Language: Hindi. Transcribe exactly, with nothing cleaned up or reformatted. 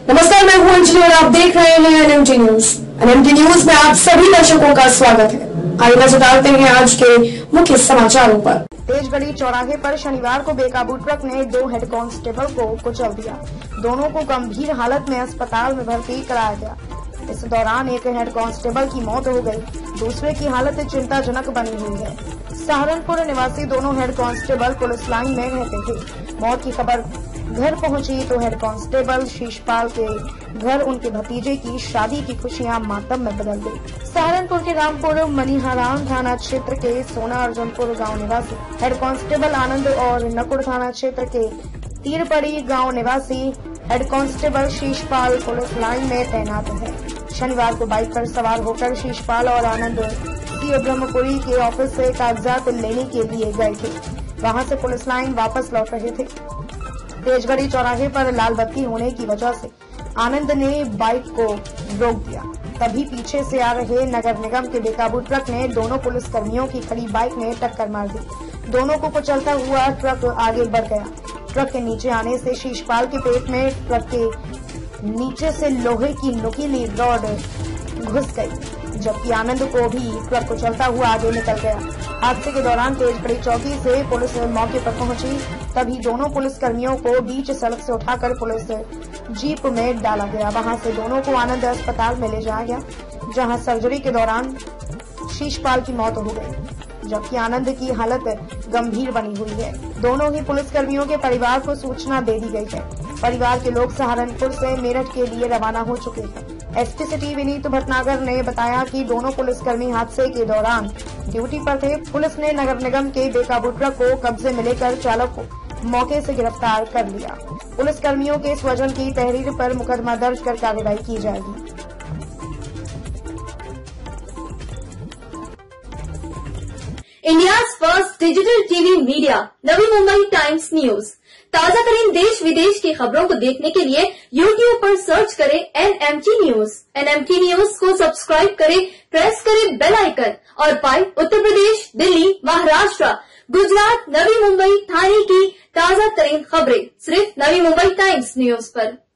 नमस्कार, मैं हूं अंजलि और आप देख रहे हैं एनएमटी न्यूज। एनएमटी न्यूज में आप सभी दर्शकों का स्वागत है। आइए नजर डालते हैं आज के मुख्य समाचारों पर। तेजगढ़ी चौराहे पर शनिवार को बेकाबू ट्रक ने दो हेड कांस्टेबल को कुचल दिया। दोनों को गंभीर हालत में अस्पताल में भर्ती कराया गया। इस दौरान एक हेड कांस्टेबल की मौत हो गई, दूसरे की हालत चिंताजनक बनी हुई है। सहारनपुर निवासी दोनों हेड कांस्टेबल पुलिस लाइन में रहते थे। मौत की खबर घर पहुंची तो हेड कांस्टेबल शीशपाल के घर उनके भतीजे की शादी की खुशियां मातम में बदल गई। सहारनपुर के रामपुर मनिहारान थाना क्षेत्र के सोना अर्जुनपुर गांव निवासी हेड कांस्टेबल आनंद और नकुड़ थाना क्षेत्र के तीरपड़ी गांव निवासी head constable Sheeshpal police line में तैनात है। शनिवार को बाइक पर सवार होकर शीशपाल और आनंद सी ब्रह्मपुरी के ऑफिस से कागजात लेने के लिए गए थे। वहां से पुलिस लाइन वापस लौट रहे थे। तेजगढ़ी चौराहे पर लाल बत्ती होने की वजह से आनंद ने बाइक को रोक दिया। तभी पीछे से आ रहे नगर निगम के बेकाबू ट्रक ने दोनों पुलिस कर्मियों की खड़ी बाइक में टक्कर मार दी। दोनों को कुचलता हुआ ट्रक आगे बढ़ गया। ट्रक के नीचे आने से शीशपाल के पेट में ट्रक के नीचे से लोहे की नुकीली रॉड घुस गई, जबकि आनंद को भी ट्रक कुचलता हुआ आगे निकल गया। हादसे के दौरान तेजगढ़ी चौकी से पुलिस मौके पर पहुंची। तभी दोनों पुलिस कर्मियों को बीच सड़क से उठाकर पुलिस जीप में डाला गया। वहां से दोनों को आनंद अस्पताल में ले जाया गया, जहां सर्जरी के दौरान शीशपाल की मौत हो गई, जबकि आनंद की हालत गंभीर बनी हुई है। दोनों ही पुलिस कर्मियों के परिवार को सूचना दे दी गई है। परिवार के लोग सहारनपुर से मेरठ के लिए रवाना हो चुके हैं। एसपी सिटी विनीत भटनागर ने बताया कि दोनों पुलिसकर्मी हादसे के दौरान ड्यूटी पर थे। पुलिस ने नगर निगम के बेकाबू ट्रक को कब्जे में लेकर चालक को मौके से गिरफ्तार कर लिया। पुलिस कर्मियों के स्वजन की तहरीर पर मुकदमा दर्ज कर कार्रवाई की जाएगी। India's first digital TV media Navi Mumbai times news. ताजा तरीन देश विदेश की खबरों को देखने के लिए यूट्यूब पर सर्च करें एनएमटी न्यूज। एनएमटी न्यूज को सब्सक्राइब करें, प्रेस करें बेल आइकन और पाएं उत्तर प्रदेश, दिल्ली, महाराष्ट्र, गुजरात, नवी मुंबई, थाने की ताजा तरीन खबरें सिर्फ नवी मुंबई टाइम्स न्यूज पर।